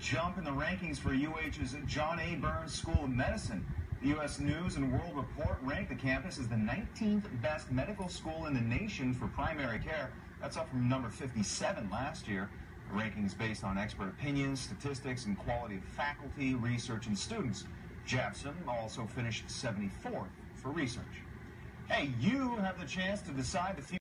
jump in the rankings for UH's John A. Burns School of Medicine. The U.S. News and World Report ranked the campus as the 19th best medical school in the nation for primary care. That's up from number 57 last year. The rankings based on expert opinions, statistics, and quality of faculty, research, and students. JABSOM also finished 74th for research. Hey, you have the chance to decide the future.